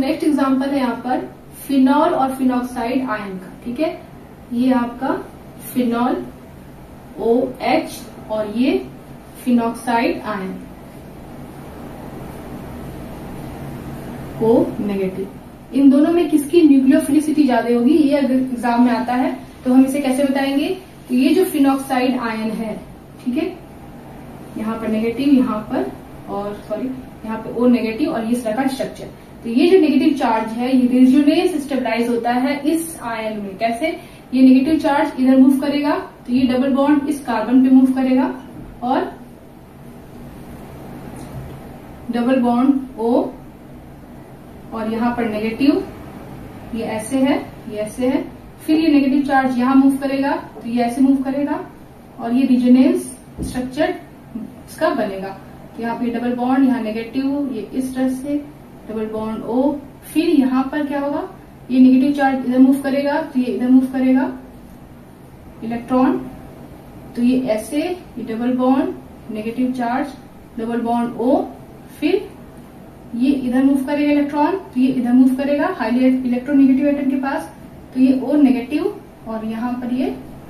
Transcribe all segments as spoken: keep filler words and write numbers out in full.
Next example है यहाँ पर फिनॉल और फिनॉक्साइड आयन का। ठीक है, ये आपका फिनॉल ओ एच और ये फिनॉक्साइड आयन ओ नेगेटिव। इन दोनों में किसकी न्यूक्लियोफिलिसिटी ज्यादा होगी, ये अगर एग्जाम में आता है तो हम इसे कैसे बताएंगे। तो ये जो फिनॉक्साइड आयन है, ठीक है, यहाँ पर नेगेटिव, यहाँ पर और सॉरी यहाँ पे ओ नेगेटिव और इस तरह का स्ट्रक्चर। तो ये जो नेगेटिव चार्ज है ये रेजोनेंस स्टेबलाइज होता है इस आयन में। कैसे, ये नेगेटिव चार्ज इधर मूव करेगा तो ये डबल बॉन्ड इस कार्बन पे मूव करेगा और डबल बॉन्ड ओ और यहाँ पर नेगेटिव, ये ऐसे है, ये ऐसे है, फिर ये नेगेटिव चार्ज यहाँ मूव करेगा तो ये ऐसे मूव करेगा और ये रेजोनेंस स्ट्रक्चर इसका बनेगा। तो यहाँ पे डबल बॉन्ड, यहाँ नेगेटिव, ये इस तरह से डबल बॉन्ड ओ, फिर यहाँ पर क्या होगा, ये नेगेटिव चार्ज इधर मूव करेगा तो ये इधर मूव करेगा इलेक्ट्रॉन, तो ये ऐसे, ये double bond negative charge double bond O, फिर ये इधर मूव करेगा इलेक्ट्रॉन तो ये इधर मूव करेगा हाईली इलेक्ट्रोनेगेटिव एटम के पास, तो ये ओ नेगेटिव और यहाँ पर ये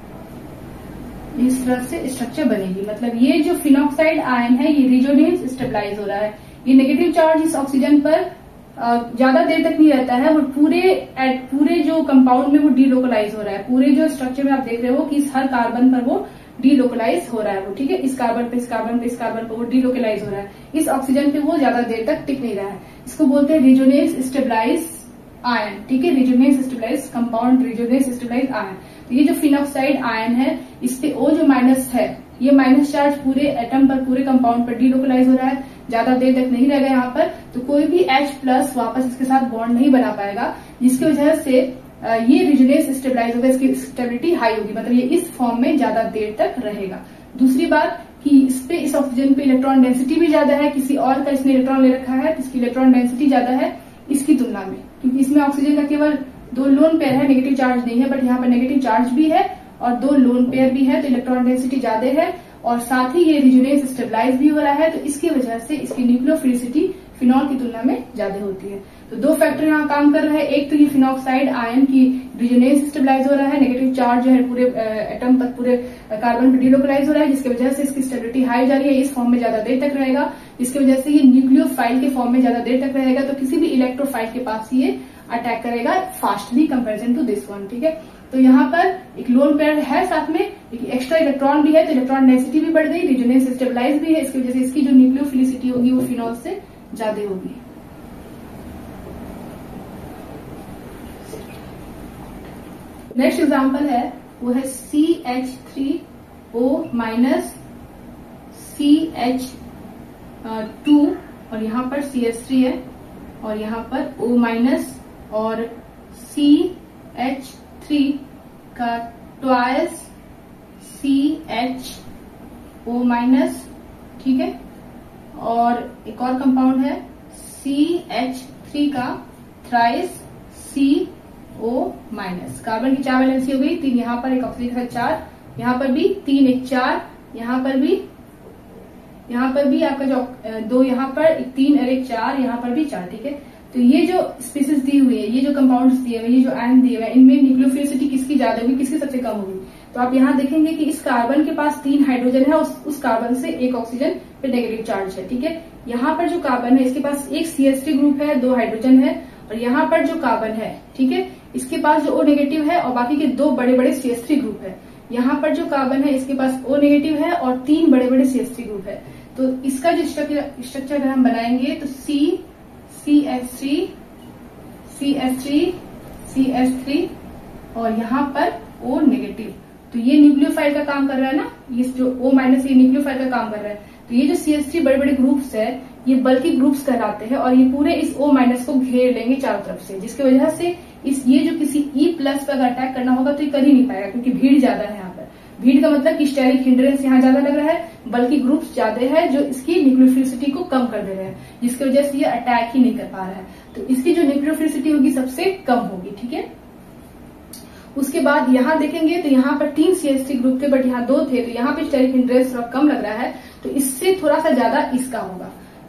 इस तरह से स्ट्रक्चर बनेगी। मतलब ये जो फिनॉक्साइड आयन है ये रेजोनेंस स्टेबलाइज हो रहा है। ये नेगेटिव चार्ज इस ऑक्सीजन पर ज्यादा देर तक नहीं रहता है, वो पूरे एट पूरे जो कंपाउंड में वो डीलोकलाइज हो रहा है। पूरे जो स्ट्रक्चर में आप देख रहे हो कि इस हर कार्बन पर वो डीलोकलाइज हो रहा है वो, ठीक है, इस कार्बन पे इस कार्बन पे इस कार्बन पे वो डीलोकलाइज हो रहा है। इस ऑक्सीजन पे वो ज्यादा देर तक टिक नहीं रहा है। इसको बोलते हैं रेजोनेंस स्टेबलाइज आयन। ठीक है, resonance stabilize compound, resonance stabilize ion. तो ये जो फिनॉक्साइड आयन है इस पे ओ जो माइनस है, ये माइनस चार्ज पूरे एटम पर पूरे कंपाउंड पर डीलोकलाइज हो रहा है, ज्यादा देर तक नहीं रहेगा यहाँ पर, तो कोई भी H प्लस वापस इसके साथ बॉन्ड नहीं बना पाएगा, जिसकी वजह से ये रेजोनेंस स्टेबलाइज होगा, इसकी स्टेबिलिटी हाई होगी, मतलब ये इस फॉर्म में ज्यादा देर तक रहेगा। दूसरी बात कि इस पे इस ऑक्सीजन पे इलेक्ट्रॉन डेंसिटी भी ज्यादा है, किसी और का इसने इलेक्ट्रॉन ले रखा है, इसकी इलेक्ट्रॉन डेंसिटी ज्यादा है इसकी तुलना में, क्योंकि इसमें ऑक्सीजन का केवल दो लोन पेयर है, नेगेटिव चार्ज नहीं है, बट यहाँ पर नेगेटिव चार्ज भी है और दो लोन पेयर भी है, तो इलेक्ट्रॉन डेंसिटी ज्यादा है और साथ ही ये रेजोनेंस स्टेबलाइज भी हो रहा है, तो इसकी वजह से इसकी न्यूक्लियोफिलिसिटी फिनॉल की तुलना में ज्यादा होती है। तो दो फैक्टर यहाँ काम कर रहा है, एक तो ये फिनॉक्साइड आयन की रेजोनेंस स्टेबलाइज हो रहा है, नेगेटिव चार्ज जो है पूरे एटम पर पूरे कार्बन पर डीलोकलाइज हो रहा है, जिसकी वजह से इसकी स्टेबिलिटी हाई जा रही है, इस फॉर्म में ज्यादा देर तक रहेगा, जिसकी वजह से ये न्यूक्लियोफाइल के फॉर्म में ज्यादा देर तक रहेगा, तो किसी भी इलेक्ट्रोफाइल के पास ये अटैक करेगा fastly comparison to this one. ठीक है, तो यहाँ पर एक लोन पेयर है, साथ में एक एक्स्ट्रा इलेक्ट्रॉन भी है, तो इलेक्ट्रॉन डेंसिटी भी बढ़ गई, रेजोनेंस स्टेबलाइज भी है, इसकी वजह से इसकी जो न्यूक्लियोफिलिसिटी होगी वो फिनॉल से ज्यादा होगी। नेक्स्ट एग्जांपल है वो है C H three O minus C H two और यहाँ पर सी एच थ्री है और यहाँ पर O माइनस और सी एच थ्री का twice C H O minus, ठीक है, और एक और कंपाउंड है सी एच थ्री का thrice C O minus. Carbon की चार वैलेंसी हो गई, तीन यहाँ पर, एक ऑक्सीजन का चार, यहाँ पर भी तीन एक चार, यहाँ पर भी यहाँ पर भी आपका जो दो यहाँ पर एक तीन और एक चार, यहाँ पर भी चार। ठीक है, तो ये जो स्पीसीज दी हुई है, ये जो कंपाउंड्स दिए हुए, ये जो आयन दिए हुए, इनमें न्यूक्लियोफिलिसिटी किसकी ज्यादा होगी, किसकी सबसे कम होगी। तो आप यहाँ देखेंगे कि इस कार्बन के पास तीन हाइड्रोजन है, उस, उस कार्बन से एक ऑक्सीजन पे नेगेटिव चार्ज है। ठीक है, यहाँ पर जो कार्बन है इसके पास एक सी एच थ्री ग्रुप है, दो हाइड्रोजन है, और यहाँ पर जो कार्बन है, ठीक है, इसके पास जो O नेगेटिव है और बाकी के दो बड़े बड़े सी एच थ्री ग्रुप है। यहाँ पर जो कार्बन है इसके पास O नेगेटिव है और तीन बड़े बड़े सी एच थ्री ग्रुप है। तो इसका जो स्ट्रक्चर अगर हम बनाएंगे तो C C H three C H three C H three और यहाँ पर O नेगेटिव, तो ये न्यूक्लियोफाइल का काम कर रहा है ना, ये जो O माइनस ये न्यूक्लियोफाइल का काम कर रहा है। तो ये जो सी एच थ्री बड़े बड़े ग्रुप्स है ये बल्कि ग्रुप्स कहलाते हैं और ये पूरे इस O माइनस को घेर लेंगे चारों तरफ से, जिसकी वजह से इस ये जो किसी E प्लस पर अगर अटैक करना होगा तो ये कर ही नहीं पाएगा, क्योंकि भीड़ ज्यादा है यहाँ पर। भीड़ का मतलब कि स्टेरिक हिंड्रेंस यहाँ ज्यादा लग रहा है, बल्कि ग्रुप्स ज्यादा है जो इसकी न्यूक्लियोफिलिसिटी को कम कर दे रहे हैं, जिसकी वजह से ये अटैक ही नहीं कर पा रहा है। तो इसकी जो न्यूक्लियोफिलिसिटी होगी सबसे कम होगी। ठीक है, उसके बाद यहाँ देखेंगे तो यहाँ पर तीन सी एच थ्री ग्रुप थे बट यहाँ दो थे, तो यहाँ पे स्टेरिक हिंड्रेंस थोड़ा कम लग रहा है, तो इससे थोड़ा सा ज्यादा इसका होगा।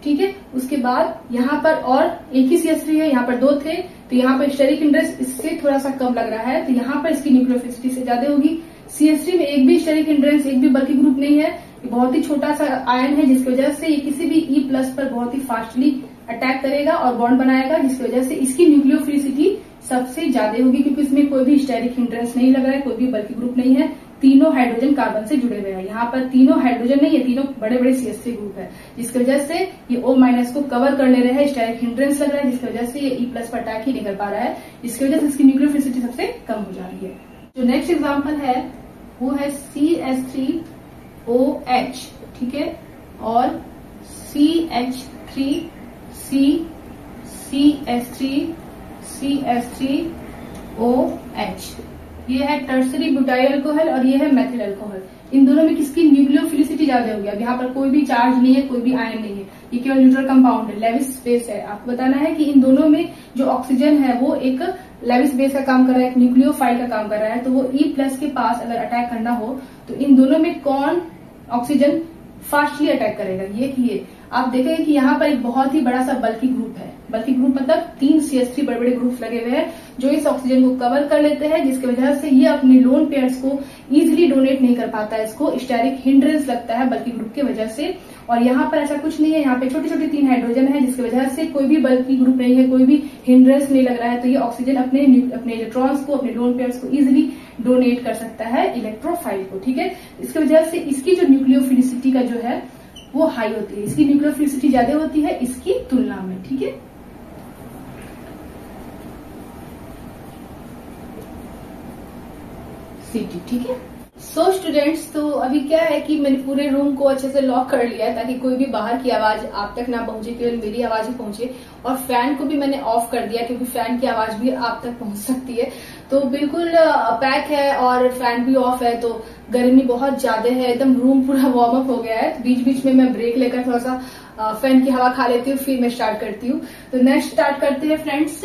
ठीक है। उसके बाद यहाँ पर और एक ही सी एच थ्री है, यहाँ पर दो थे, तो यहाँ पर स्टेरिक हिंड्रेंस इससे थोड़ा सा कम लग रहा है, तो यहाँ पर इसकी न्यूक्लियोफिलिसिटी से ज्यादा होगी। सी एच थ्री में एक भी स्टेरिक हिंड्रेंस, एक भी बल्कि ग्रुप नहीं है, बहुत ही छोटा सा आयन है, जिसकी वजह से ये किसी भी ई प्लस पर बहुत ही फास्टली अटैक करेगा और बॉन्ड बनाएगा, जिसकी वजह से इसकी न्यूक्लियोफिलिसिटी सबसे ज्यादा होगी, क्योंकि इसमें कोई भी स्टेरिक हिंड्रेंस नहीं लग रहा है, कोई भी बल्कि ग्रुप नहीं है, तीनों हाइड्रोजन कार्बन से जुड़े हुए हैं। यहाँ पर तीनों हाइड्रोजन नहीं है, तीनों बड़े बड़े सी एच थ्री ग्रुप है, जिसकी वजह से ये O माइनस को कवर कर ले रहे हैं, स्टेरिक हिंड्रेंस लग रहा है, जिसकी वजह से ये ई प्लस पर अटैक ही नहीं कर पा रहा है, जिसकी वजह से इसकी न्यूक्लियोफिलिसिटी सबसे कम हो जा रही है। जो नेक्स्ट एग्जाम्पल है वो है C H three O H, ठीक है, और C H three C C H three C H three O H. ये है टर्सरी ब्यूटाइल अल्कोहल और ये है मेथिल अल्कोहल। इन दोनों में किसकी न्यूक्लियोफिलिसिटी ज्यादा होगी? अब यहाँ पर कोई भी चार्ज नहीं है, कोई भी आयन नहीं है, ये केवल न्यूट्रल कंपाउंड है, लेविस बेस है। आपको बताना है कि इन दोनों में जो ऑक्सीजन है वो एक लेविस बेस का काम कर रहा है, एक न्यूक्लियोफाइल का काम कर रहा है, तो वो ई प्लस के पास अगर अटैक करना हो तो इन दोनों में कौन ऑक्सीजन फास्टली अटैक करेगा? ये कि आप देखेंगे कि यहाँ पर एक बहुत ही बड़ा सा बल्कि ग्रुप है। बल्कि ग्रुप मतलब तीन सी एच थ्री बड़े बड़े ग्रुप लगे हुए हैं जो इस ऑक्सीजन को कवर कर लेते हैं, जिसकी वजह से ये अपने लोन पेयर्स को इजीली डोनेट नहीं कर पाता है, इसको स्टेरिक हिंड्रेंस लगता है बल्कि ग्रुप की वजह से। और यहाँ पर ऐसा कुछ नहीं है, यहाँ पे छोटे छोटे तीन हाइड्रोजन है, जिसकी वजह से कोई भी बल्कि ग्रुप नहीं है, कोई भी हिंड्रेंस नहीं लग रहा है, तो ये ऑक्सीजन अपने अपने इलेक्ट्रॉन्स को, अपने लोन पेयर्स को इजिली डोनेट कर सकता है इलेक्ट्रोफाइल को, ठीक है। इसकी वजह से इसकी जो न्यूक्लियोफिलिसिटी का जो है वो हाई होती है, इसकी न्यूक्लियोफिलिसिटी ज्यादा होती है इसकी तुलना में, ठीक है। सीटी, ठीक है। सो स्टूडेंट्स, तो अभी क्या है कि मैंने पूरे रूम को अच्छे से लॉक कर लिया है ताकि कोई भी बाहर की आवाज आप तक ना पहुंचे, केवल मेरी आवाज ही पहुंचे। और फैन को भी मैंने ऑफ कर दिया क्योंकि फैन की आवाज भी आप तक पहुंच सकती है। तो बिल्कुल पैक है और फैन भी ऑफ है, तो गर्मी बहुत ज्यादा है, एकदम रूम पूरा वार्म अप हो गया है। तो बीच बीच में मैं ब्रेक लेकर थोड़ा सा फैन की हवा खा लेती हूँ, फिर मैं स्टार्ट करती हूँ। तो नेक्स्ट स्टार्ट करते हैं फ्रेंड्स।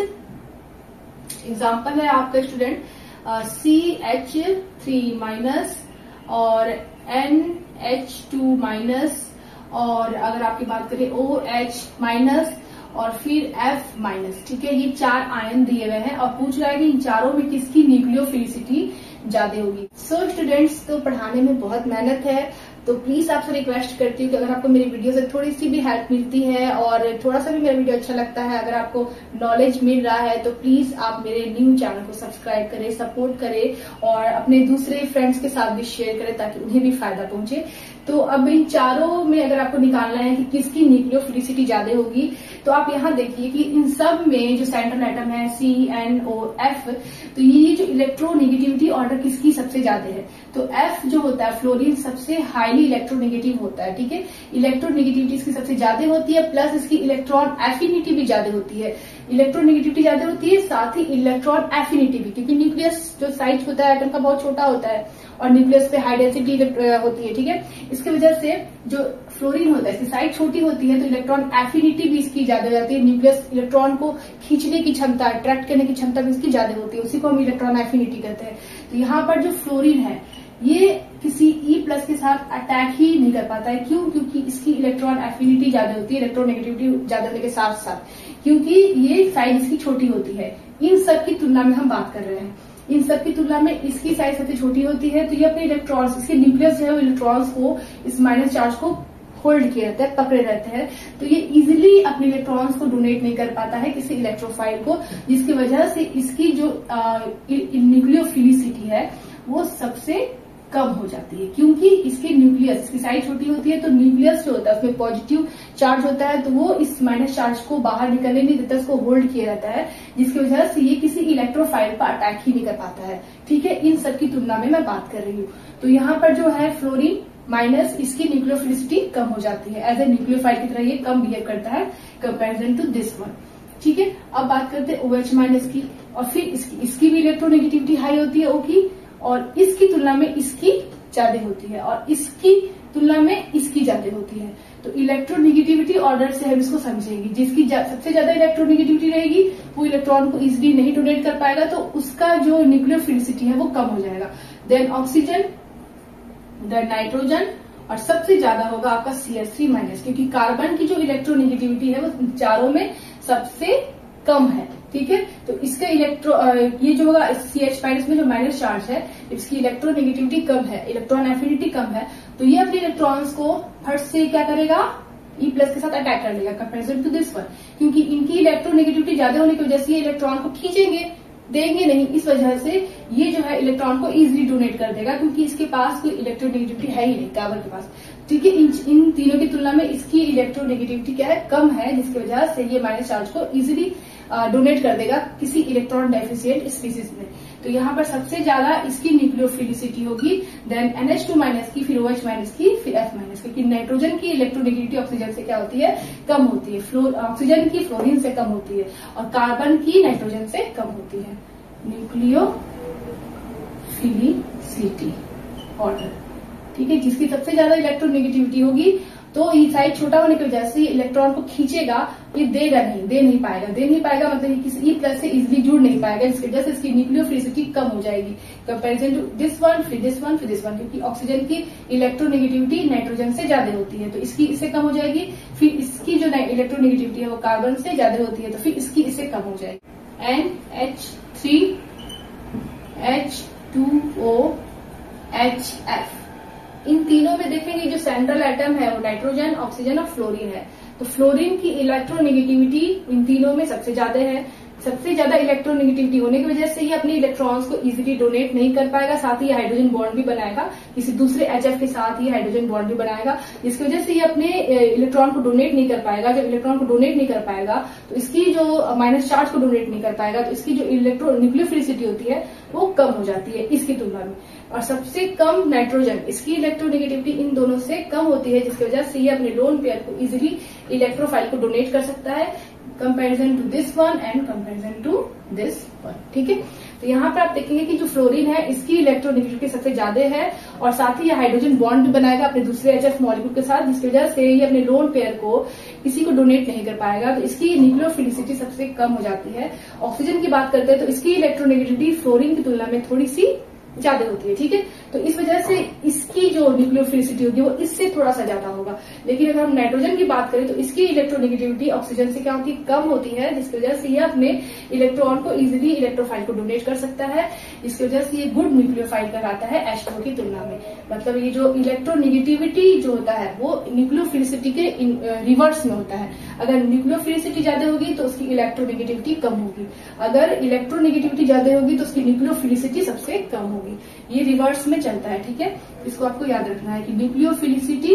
एग्जाम्पल है आपका student C H three minus और एन एच टू माइनस, और अगर आपकी बात करें ओ एच माइनस और फिर F माइनस, ठीक है। ये चार आयन दिए हुए हैं और पूछ रहा है कि इन चारों में किसकी न्यूक्लियोफिलिसिटी ज्यादा होगी। सो स्टूडेंट्स, तो पढ़ाने में बहुत मेहनत है, तो प्लीज आपसे रिक्वेस्ट करती हूँ कि अगर आपको मेरी वीडियो से थोड़ी सी भी हेल्प मिलती है और थोड़ा सा भी मेरा वीडियो अच्छा लगता है, अगर आपको नॉलेज मिल रहा है, तो प्लीज आप मेरे न्यू चैनल को सब्सक्राइब करें, सपोर्ट करें और अपने दूसरे फ्रेंड्स के साथ भी शेयर करें ताकि उन्हें भी फायदा पहुंचे। तो अब इन चारों में अगर आपको निकालना है कि किसकी न्यूक्लियोफिलिसिटी ज्यादा होगी, तो आप यहाँ देखिए कि इन सब में जो सेंट्रल एटम है सी एन ओ एफ, तो ये जो इलेक्ट्रोनेगेटिविटी ऑर्डर किसकी सबसे ज्यादा है? तो एफ जो होता है फ्लोरीन सबसे हाईली इलेक्ट्रोनेगेटिव होता है, ठीक है। इलेक्ट्रोनेगेटिविटी इसकी सबसे ज्यादा होती है, प्लस इसकी इलेक्ट्रॉन एफिनिटी भी ज्यादा होती है। इलेक्ट्रोनेगेटिविटी ज्यादा होती है, साथ ही इलेक्ट्रॉन एफिनिटी भी, क्योंकि न्यूक्लियस जो साइज होता है एटम का बहुत छोटा होता है और न्यूक्लियस पे हाई डेंसिटी होती है, ठीक है। इसकी वजह से जो फ्लोरीन होता है इसकी साइज छोटी होती है, तो इलेक्ट्रॉन एफिनिटी भी इसकी ज्यादा हो जाती है। न्यूक्लियस इलेक्ट्रॉन को खींचने की क्षमता, अट्रैक्ट करने की क्षमता भी इसकी ज्यादा होती है, उसी को हम इलेक्ट्रॉन एफिनिटी कहते हैं। तो यहाँ पर जो फ्लोरीन है ये किसी ई प्लस के साथ अटैक ही नहीं कर पाता है। क्यों? क्योंकि इसकी इलेक्ट्रॉन एफिनिटी ज्यादा होती है, इलेक्ट्रोनेगेटिविटी ज्यादा होने के साथ साथ, क्योंकि ये साइज इसकी छोटी होती है। इन सब की तुलना में हम बात कर रहे हैं, इन सब की तुलना में इसकी साइज सबसे छोटी होती है, तो ये अपने इलेक्ट्रॉन्स, इसके न्यूक्लियस जो है वो इलेक्ट्रॉन्स को, इस माइनस चार्ज को होल्ड किए रहते हैं, पकड़े रहते हैं, तो ये इजिली अपने इलेक्ट्रॉन्स को डोनेट नहीं कर पाता है किसी इलेक्ट्रोफाइल को, जिसकी वजह से इसकी जो न्यूक्लियोफिलिसिटी है वो सबसे कम हो जाती है। क्योंकि इसके न्यूक्लियस की साइज छोटी होती है, तो न्यूक्लियस जो होता है उसमें पॉजिटिव चार्ज होता है, तो वो इस माइनस चार्ज को बाहर निकलने नहीं देता, उसको होल्ड किया रहता है, जिसकी वजह से ये किसी इलेक्ट्रोफाइल पर अटैक ही नहीं कर पाता है, ठीक है। इन सब की तुलना में मैं बात कर रही हूँ। तो यहाँ पर जो है फ्लोरीन माइनस, इसकी न्यूक्लियोफिलिसिटी कम हो जाती है, एज ए न्यूक्लियोफाइल की तरह ये कम बिहेव करता है कंपेरिजन टू दिस वन, ठीक है। अब बात करते हैं OH माइनस की, और फिर इसकी इसकी भी इलेक्ट्रोनेगेटिविटी हाई होती है O की, और इसकी तुलना में इसकी ज्यादा होती है, और इसकी तुलना में इसकी ज्यादा होती है। तो इलेक्ट्रोनेगेटिविटी ऑर्डर से हम इसको समझेंगे, जिसकी सबसे ज्यादा इलेक्ट्रोनेगेटिविटी रहेगी वो इलेक्ट्रॉन को इजिली नहीं डोनेट कर पाएगा, तो उसका जो न्यूक्लियोफिलिसिटी है वो कम हो जाएगा। देन ऑक्सीजन, देन नाइट्रोजन और सबसे ज्यादा होगा आपका सी एच थ्री माइनस, क्योंकि कार्बन की जो इलेक्ट्रोनेगेटिविटी है वो चारों में सबसे कम है। ठीक है, तो इसका इलेक्ट्रो ये जो होगा सी एच माइनस में जो माइनस चार्ज है इसकी इलेक्ट्रोनेगेटिविटी कम है, इलेक्ट्रॉन एफिनिटी कम है, तो ये अपने इलेक्ट्रॉन्स को फट से क्या करेगा, ई प्लस के साथ अटैक कर लेगा कंपेरिजन टू दिस वन, क्योंकि इनकी इलेक्ट्रोनेगेटिविटी ज्यादा होने की वजह से ये इलेक्ट्रॉन को खींचेंगे, देंगे नहीं, इस वजह से ये जो है इलेक्ट्रॉन को इजीली डोनेट कर देगा, क्योंकि इसके पास कोई इलेक्ट्रोनेगेटिविटी है ही नहीं कार्बन के पास। ठीक है, इन, इन तीनों की तुलना में इसकी इलेक्ट्रोनेगेटिविटी क्या है, कम है, जिसकी वजह से ये माइनस चार्ज को इजीली डोनेट कर देगा किसी इलेक्ट्रॉन डेफिशिएंट स्पीसीज में। तो यहाँ पर सबसे ज्यादा इसकी न्यूक्लियोफिलिसिटी होगी, then N H two minus की, फिर ओ एच माइनस की, फिर एफ माइनस, क्योंकि नाइट्रोजन की इलेक्ट्रोनेगेटिविटी ऑक्सीजन से क्या होती है, कम होती है, फ्लोर ऑक्सीजन की फ्लोरीन से कम होती है और कार्बन की नाइट्रोजन से कम होती है। न्यूक्लियोफिलिसिटी ऑर्डर, ठीक है, जिसकी सबसे ज्यादा इलेक्ट्रोनेगेटिविटी होगी तो ये साइज छोटा होने की वजह से इलेक्ट्रॉन को खींचेगा, ये देगा नहीं, दे नहीं पाएगा, दे नहीं पाएगा मतलब किसी ई प्लस से इजिली जुड़ नहीं पाएगा, इसकी वजह से इसकी न्यूक्लियोफिलिसिटी कम हो जाएगी कंपैरिजन टू दिस वन, फिर दिस वन, फिर दिस वन, क्योंकि ऑक्सीजन की इलेक्ट्रोनेगेटिविटी नाइट्रोजन से ज्यादा होती है तो इसकी इससे कम हो जाएगी, फिर इसकी जो इलेक्ट्रोनेगेटिविटी है वो कार्बन से ज्यादा होती है तो फिर इसकी इससे कम हो जाएगी। N H three H two O H F, इन तीनों में देखेंगे जो सेंट्रल एटम है वो नाइट्रोजन, ऑक्सीजन और फ्लोरीन है, तो फ्लोरीन की इलेक्ट्रोनेगेटिविटी इन तीनों में सबसे ज्यादा है। सबसे ज्यादा इलेक्ट्रोनेगेटिविटी होने की वजह से ये अपने इलेक्ट्रॉन्स को इजीली डोनेट नहीं कर पाएगा, साथ ही हाइड्रोजन बॉन्ड भी बनाएगा, किसी दूसरे एचएफ के साथ ही हाइड्रोजन बॉन्ड भी बनाएगा, जिसकी वजह से ये अपने इलेक्ट्रॉन को डोनेट नहीं कर पाएगा। जब इलेक्ट्रॉन को डोनेट नहीं कर पाएगा तो इसकी जो माइनस चार्ज को डोनेट नहीं कर पाएगा, तो इसकी जो इलेक्ट्रो न्यूक्लियोफिलिसिटी होती है वो कम हो जाती है इसकी तुलना में। और सबसे कम नाइट्रोजन, इसकी इलेक्ट्रोनेगेटिविटी इन दोनों से कम होती है, जिसकी वजह से ये अपने लोन पेयर को इजीली इलेक्ट्रोफाइल को डोनेट कर सकता है comparison to this one and comparison to this one. ठीक है, तो यहाँ पर आप देखेंगे कि जो फ्लोरीन है इसकी इलेक्ट्रोनेगेटिविटी सबसे ज्यादा है और साथ ही ये हाइड्रोजन बॉन्ड भी बनाएगा अपने दूसरे एचएफ मॉलिक्यूल के साथ, जिसकी वजह से ये अपने लोन पेयर को किसी को डोनेट नहीं कर पाएगा, तो इसकी न्यूक्लियोफिलिसिटी सबसे कम हो जाती है। ऑक्सीजन की बात करते हैं तो इसकी इलेक्ट्रोनेगेटिविटी फ्लोरीन की तुलना में थोड़ी सी ज्यादा होती है। ठीक है, तो इस वजह से इसकी जो न्यूक्लियोफिलिसिटी होगी वो इससे थोड़ा सा ज्यादा होगा। लेकिन अगर हम नाइट्रोजन की बात करें तो इसकी इलेक्ट्रोनेगेटिविटी ऑक्सीजन से क्या होती है, कम होती है, जिसकी वजह से ये अपने इलेक्ट्रॉन को इजीली इलेक्ट्रोफाइल को डोनेट कर सकता है, जिसकी वजह से ये गुड न्यूक्लियोफाइल कहलाता है एच टू ओ की तुलना में। मतलब ये जो इलेक्ट्रोनेगेटिविटी जो होता है वो न्यूक्लियोफिलिसिटी के रिवर्स में होता है। अगर न्यूक्लियोफिलिसिटी ज्यादा होगी तो उसकी इलेक्ट्रोनेगेटिविटी कम होगी, अगर इलेक्ट्रोनेगेटिविटी ज्यादा होगी तो उसकी न्यूक्लियोफिलिसिटी सबसे कम होगी। ये रिवर्स में चलता है। ठीक है, इसको आपको याद रखना है कि न्यूक्लियोफिलिसिटी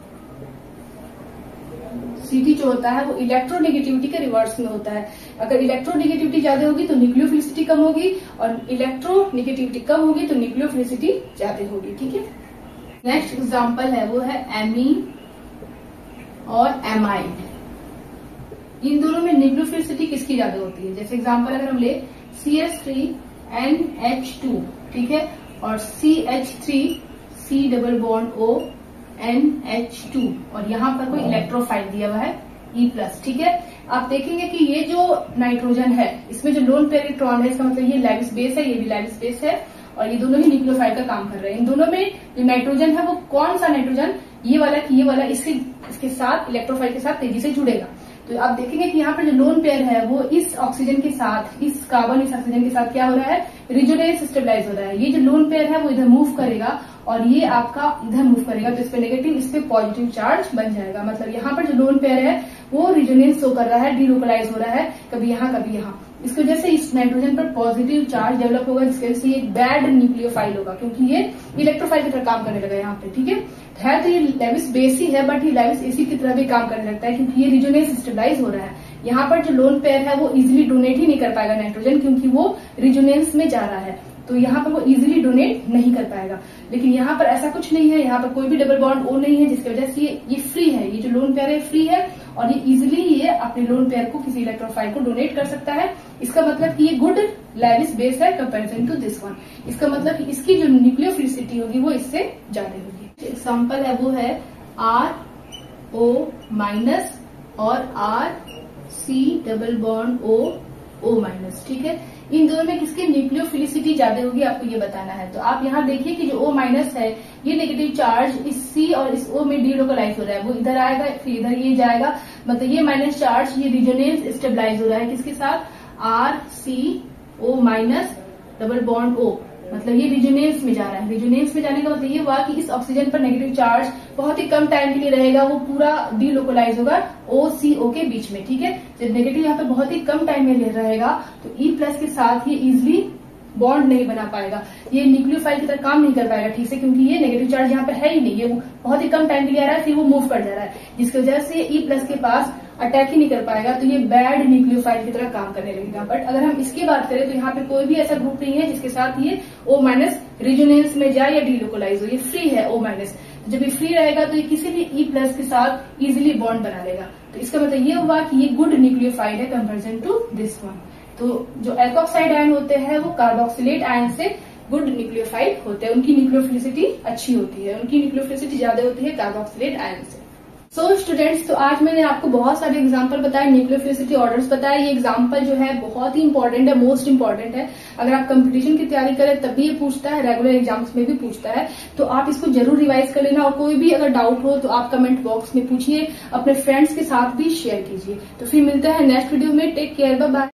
सीटी जो होता है वो इलेक्ट्रोनेगेटिविटी के रिवर्स में होता है। अगर इलेक्ट्रोनेगेटिविटी ज्यादा होगी तो न्यूक्लियोफिलिसिटी कम होगी और इलेक्ट्रोनेगेटिविटी कम होगी तो न्यूक्लियोफिलिसिटी ज्यादा होगी। ठीक है, नेक्स्ट एग्जांपल है वो है एमी और एमाइड। इन दोनों में न्यूक्लियोफिलिसिटी किसकी ज्यादा होती है? जैसे एग्जांपल अगर हम ले C H three N H two, ठीक है, और C H three C double bond O N H two और यहाँ पर कोई इलेक्ट्रोफाइल दिया हुआ है ई प्लस। ठीक है, आप देखेंगे कि ये जो नाइट्रोजन है इसमें जो लोन पेयर इलेक्ट्रॉन है इसका मतलब ये लैविस बेस है, ये भी लैविस बेस है और ये दोनों ही न्यूक्लियोफाइल का काम कर रहे हैं। इन दोनों में जो नाइट्रोजन है वो कौन सा नाइट्रोजन, ये वाला कि ये वाला, इसके इसके साथ इलेक्ट्रोफाइल के साथ तेजी से जुड़ेगा। तो आप देखेंगे कि यहाँ पर जो लोन पेयर है वो इस ऑक्सीजन के साथ, इस कार्बन इस ऑक्सीजन के साथ क्या हो रहा है, रिजोनेंस स्टेबलाइज हो रहा है। ये जो लोन पेयर है वो इधर मूव करेगा और ये आपका इधर मूव करेगा, तो इस पे नेगेटिव इस पे पॉजिटिव चार्ज बन जाएगा। मतलब यहाँ पर जो लोन पेयर है वो रिजोनेंस शो कर रहा है, डीलोकलाइज हो रहा है, कभी यहाँ कभी यहाँ। इसकी वजह से इस नाइट्रोजन पर पॉजिटिव चार्ज डेवलप होगा, जिसकी वजह से ये बैड न्यूक्लियोफाइल होगा क्योंकि ये इलेक्ट्रोफाइल की तरह काम करने लगा यहाँ पे। ठीक है, है तो ये लैविस बेस ही है बट ये लैविस एसिड की तरह भी काम करने लगता है क्योंकि ये रिजोनेंस स्टेबलाइज हो रहा है। यहाँ पर जो लोन पेयर है वो इजिली डोनेट ही नहीं कर पाएगा नाइट्रोजन क्योंकि वो रिजोनेंस में जा रहा है, तो यहाँ पर वो इजीली डोनेट नहीं कर पाएगा। लेकिन यहाँ पर ऐसा कुछ नहीं है, यहाँ पर कोई भी डबल बॉन्ड ओ नहीं है, जिसकी वजह से ये, ये फ्री है, ये जो लोन पेयर है फ्री है और ये इजिली ये अपने लोन पेयर को किसी इलेक्ट्रोफाइल को डोनेट कर सकता है। इसका मतलब कि ये गुड लैविस बेस है कंपैरिजन टू दिस वन। इसका मतलब कि इसकी जो न्यूक्लियोफिलिसिटी होगी वो इससे ज्यादा होगी। एग्जाम्पल है वो है आर ओ माइनस और R C double bond O O minus. ठीक है, इन दोनों में किसकी न्यूक्लियोफिलिसिटी ज्यादा होगी आपको ये बताना है। तो आप यहाँ देखिए कि जो O माइनस है ये नेगेटिव चार्ज इस C और इस O में डीलोकलाइज हो रहा है, वो इधर आएगा फिर इधर ये जाएगा, मतलब ये माइनस चार्ज ये रिजोनेंस स्टेबलाइज हो रहा है किसके साथ, R C O minus double bond O, मतलब ये रिजोनेंस में जा रहा है। रिजोनेंस में जाने का मतलब ये हुआ कि इस ऑक्सीजन पर नेगेटिव चार्ज बहुत ही कम टाइम के लिए रहेगा, वो पूरा डीलोकलाइज होगा O C O के बीच में। ठीक है, जब नेगेटिव यहाँ पे बहुत ही कम टाइम में रहेगा तो E प्लस के साथ ये इजिली बॉन्ड नहीं बना पाएगा, ये न्यूक्लियोफाइल की तरह काम नहीं कर पाएगा ठीक से, क्योंकि ये नेगेटिव चार्ज यहाँ पे है ही नहीं, ये बहुत ही कम टाइम के लिए आ रहा है फिर वो मूव कर जा रहा है, जिसकी वजह से E प्लस के पास अटैक ही नहीं कर पाएगा, तो ये बैड न्यूक्लियोफाइल की तरह काम करने लगेगा। बट अगर हम इसकी बात करें तो यहाँ पे कोई भी ऐसा ग्रुप नहीं है जिसके साथ ये O माइनस रिजोनेंस में जाए या डीलोकलाइज हो, ये फ्री है O माइनस। जब ये फ्री रहेगा तो ये किसी भी E प्लस के साथ इजिली बॉन्ड बना लेगा, तो इसका मतलब ये हुआ कि ये गुड न्यूक्लियोफाइल है कंपेरिजन टू दिस वन। तो जो एल्कोक्साइड आयन होते हैं वो कार्बोक्सिलेट आयन से गुड न्यूक्लियोफाइल होते हैं, उनकी न्यूक्लियोफिलिसिटी अच्छी होती है, उनकी न्यूक्लियोफिलिसिटी ज्यादा होती है कार्बोक्सिलेट आयन से। सो so, स्टूडेंट्स, तो आज मैंने आपको बहुत सारे एग्जांपल बताए, न्यूक्लियोफिलिसिटी ऑर्डर्स बताए। ये एग्जांपल जो है बहुत ही इंपॉर्टेंट है, मोस्ट इंपॉर्टेंट है। अगर आप कंपटीशन की तैयारी करें तभी ये पूछता है, रेगुलर एग्जाम्स में भी पूछता है, तो आप इसको जरूर रिवाइज कर लेना। और कोई भी अगर डाउट हो तो आप कमेंट बॉक्स में पूछिए, अपने फ्रेंड्स के साथ भी शेयर कीजिए। तो फिर मिलते हैं नेक्स्ट वीडियो में, टेक केयर, बाय बाय।